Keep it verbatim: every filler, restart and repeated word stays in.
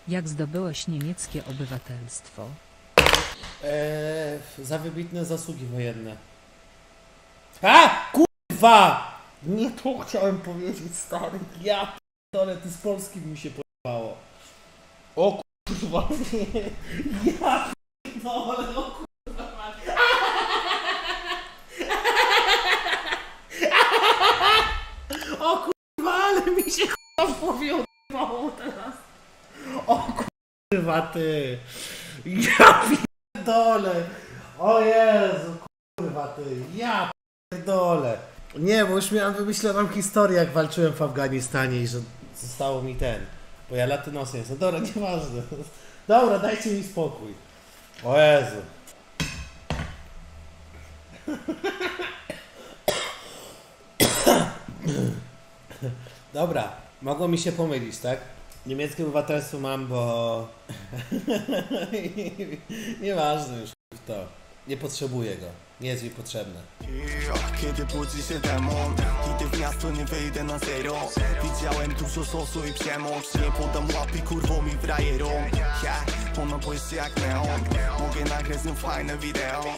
Jak zdobyłeś niemieckie obywatelstwo? Eee, za wybitne zasługi wojenne. A! Kurwa! Nie to chciałem powiedzieć, stary. Ja p***dolę, ty z Polski mi się podobało. O kurwa, nie. Ja p***dolę, o kurwa. O kurwa, ale mi się kurwa w głowie odpało teraz. O kurwa, ty. Ja pierdolę. O Jezu, kurwa ty. Ja pierdolę. Nie, bo już miałem wymyśloną historię, jak walczyłem w Afganistanie i że zostało mi ten. Bo ja latynosem jestem. Dobra, nieważne. Dobra, dajcie mi spokój. O Jezu. Dobra, mogło mi się pomylić, tak? Niemieckie obywatelstwo mam, bo... Nieważne już to. Nie potrzebuję go. Nie jest mi potrzebne. Kiedy budzi się demon, idę w miasto, nie wyjdę na zero. Widziałem dużo sosu i przemoc. Nie podam łapy kurwom i frajerom. Ja, ona błyszczy jak neon. Mogę nagrać z nią fajne wideo.